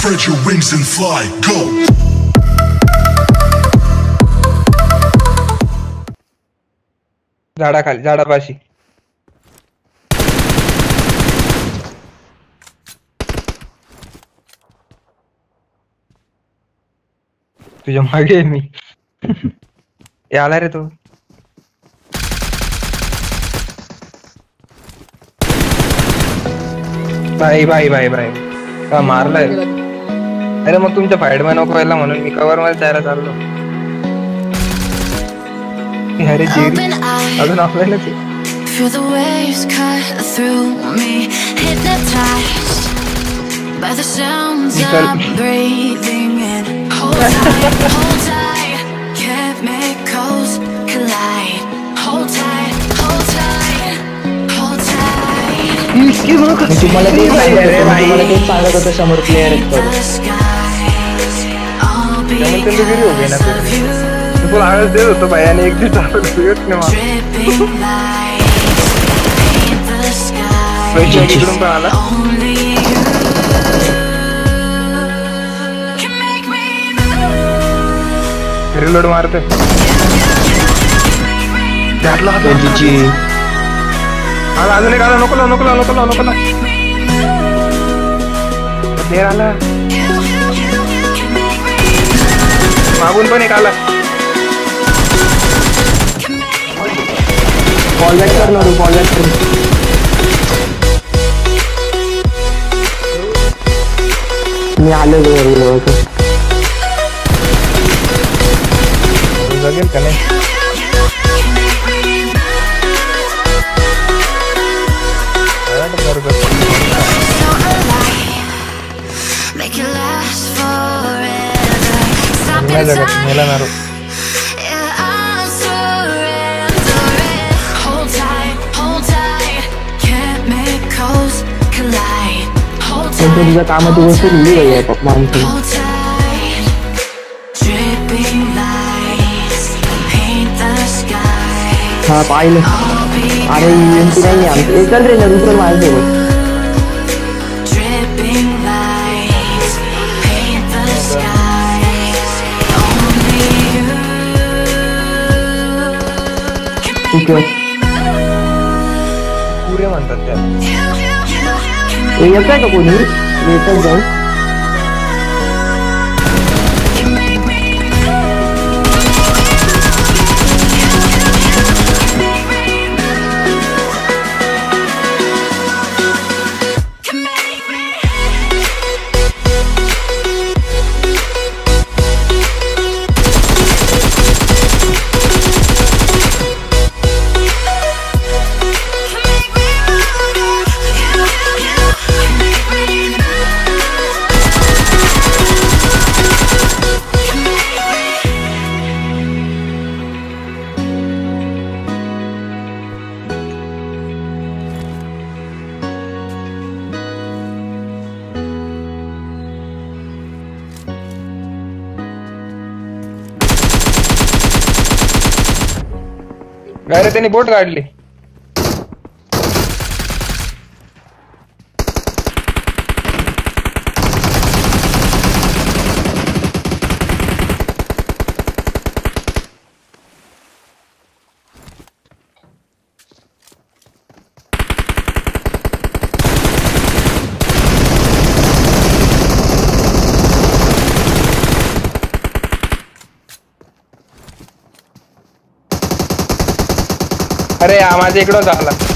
Spread your wings and fly, go. झाडाखाली झाडापाशी तुझ्या मागे मी आला रे तो बाय बाय बाय बाय का मारलाय अरे मग तुमच्या फाईट मध्ये नको व्हायला म्हणून मी कव्हर मध्ये जायला चाललो अरे जेरी अजून आपल्याला Feel the waves cut through me, hypnotized by the sounds I'm breathing in. Hold tight, chemicals collide. Hold tight, hold tight, hold tight. तुम्हाला ते सांगत होतं समोर प्लेयर तुला आवाज देत होतो भाई आणि एक दिवस इकडून पण आला रिलोड मारते अजून एक आला नको नको नको नको देर आला मागून पण एक आला बॉल बॅक कर बॉल बॅक कर मी आलो जगेल का नाही मला मारू तुझ्या कामाची गोष्ट लिहिली आहे माणसं हा पाहिलं अरे एमपी नाही आमचं चल रे ना दुसरं माझ्यासोबत ठीक आहे पुरे म्हणतात त्या येत आहे का कोणी येतात जाऊन अरे त्यांनी बोट काढली अरे माझ्या इकडून झाला